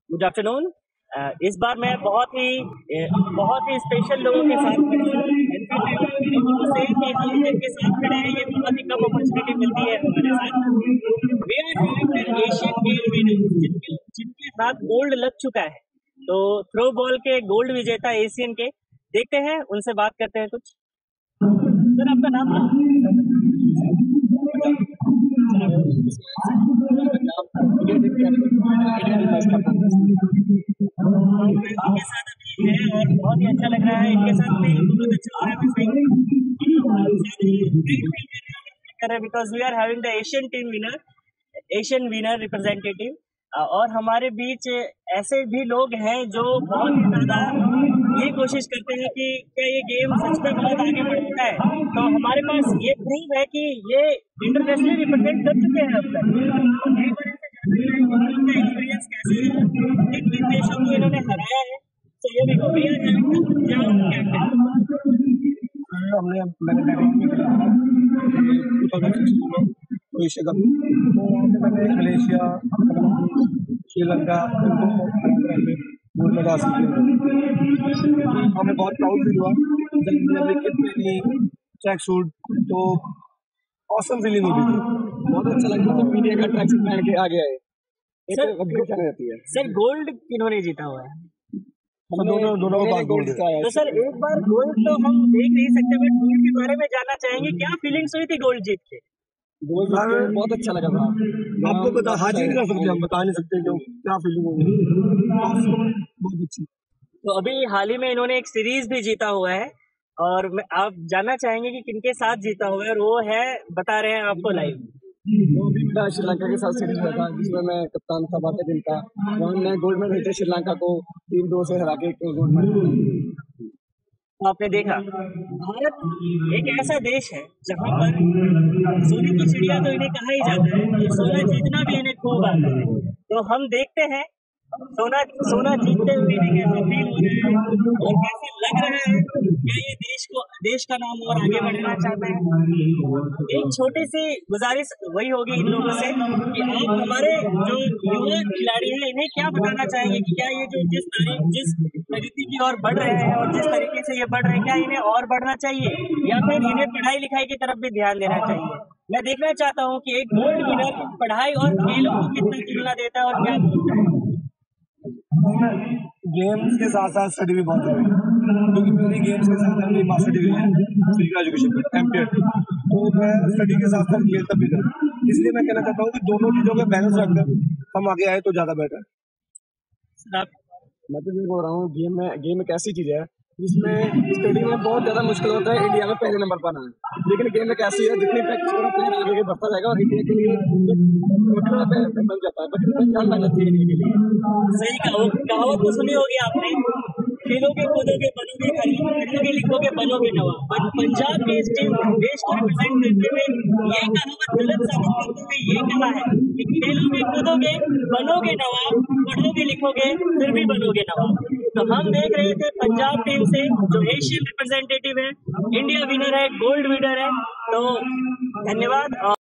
Good afternoon. इस बार मैं बहुत ही स्पेशल लोगों के साथ खड़ा हूँ। सेम कि हम जिनके साथ खड़े हैं ये बहुत ही कम अपॉर्चुनिटी मिलती है हमारे साथ। We are having the Asian game winners जिनके हाथ गोल्ड लग चुका है। तो थ्रो बॉल के गोल्ड विजेता एशियन के देखते हैं, उनसे बात करते हैं कुछ। सर आपका नाम इनके साथ अभी है और बहुत ही अच्छा लग रहा है। इनके साथ में बहुत अच्छा हो रहा है because we are having the Asian team winner, Asian winner representative. और हमारे बीच ऐसे भी लोग हैं जो बहुत ही ज्यादा ये कोशिश करते हैं कि क्या ये गेम सच में बहुत आगे बढ़ता है। तो हमारे पास ये प्रूफ है कि ये इंटरनेशनली रिप्रेजेंट कर चुके हैं अब तक। एक्सपीरियंस कैसे है, किन किन देशों को इन्होंने हराया है। तो ये देखो मैंने 2016 में एशिया कप, तो वहाँ पे मैंने मलेशिया, श्रीलंका इनको गोल्ड मेडल हासिल किया। हमें बहुत प्राउड फील हुआ जब हमने किट पहनी, ट्रैक सूट, तो ऑसम फीलिंग होती थी। बहुत अच्छा लगता था मीडिया का ट्रैक सूट पहन के आ गया है। सर गोल्ड किन्होंने जीता हुआ है? दोनों का गोल्ड है। तो सर एक बार गोल्ड तो हम देख नहीं सकते, बट गोल्ड के बारे में जानना चाहेंगे, क्या फीलिंग्स हुई थी गोल्ड जीत के? बहुत अच्छा लगा था। आपको बता हाजिर नहीं कर सकते, हम बता नहीं सकते क्यों क्या फीलिंग होगी। बहुत अच्छी। तो अभी हाल ही में इन्होंने एक सीरीज भी जीता हुआ है और आप जानना चाहेंगे कि किनके साथ जीता हुआ है, और वो है बता रहे हैं आपको लाइव। वो भी मेरा श्रीलंका के साथ सीरीज हुआ था जिसमें मैं कप्तान था बातें दिन का। हमने गोल्ड मेडल जीते, श्रीलंका को 3-2 से हरा के गोल्ड मेडल। आपने देखा भारत एक ऐसा देश है जहां पर सोने की चिड़िया तो इन्हें कहा ही जाता है, और सोना जीतना भी इन्हें खूब आता है। तो हम देखते हैं सोना जीतते हुए इन्हें कैसा फील हो रहा है और कैसे लग रहा है। क्या ये देश का नाम और आगे बढ़ाना चाहते हैं? एक छोटी सी गुजारिश वही होगी इन लोगों से कि आप हमारे जो युवा खिलाड़ी हैं इन्हें क्या बताना चाहेंगे कि क्या ये जो जिस प्रगति की ओर बढ़ रहे हैं और जिस तरीके से ये बढ़ रहे हैं, क्या इन्हें और बढ़ना चाहिए या फिर इन्हें पढ़ाई लिखाई की तरफ भी ध्यान देना चाहिए? मैं देखना चाहता हूँ कि एक गोल्ड विनर पढ़ाई और खेलों को कितना तुलना देता है और क्या बोलता है। गेम्स के साथ साथ स्टडी भी बहुत जरूरी है, क्योंकि मेरी गेम्स के साथ मेरी मास्टर डिग्री है फिजिकल एजुकेशन में एमपीएड, तो मैं स्टडी के साथ साथ खेलता भी था। इसलिए मैं कहना चाहता हूँ कि दोनों चीजों का बैलेंस रखकर हम आगे आए तो ज्यादा बेटर है। मैं तो ये बोल रहा हूँ गेम एक ऐसी चीज है जिसमें स्टडी में बहुत ज्यादा मुश्किल होता है इंडिया में पहले नंबर पर आना, लेकिन गेम एक ऐसी है जितनी प्रैक्टिस करो प्लेयर आगे बढ़ता जाएगा और इंडिया के लिए बन जाता है, जान बन जाती है इंडिया के लिए। सही कहावत तो सुनी होगी आपने, खेलोगे कूदोगे बनोगे पढ़ोगे लिखोगे बनोगे नवाब। बट पंजाब की इस टीम देश को रिप्रेजेंट करते हुए ये कहावत गलत साबित करते हुए ये कहा है कि खेलोगे कूदोगे बनोगे नवाब, पढ़ोगे लिखोगे फिर भी बनोगे नवाब। तो हम देख रहे थे पंजाब टीम से जो एशियन रिप्रेजेंटेटिव है, इंडिया विनर है, गोल्ड विनर है। तो धन्यवाद।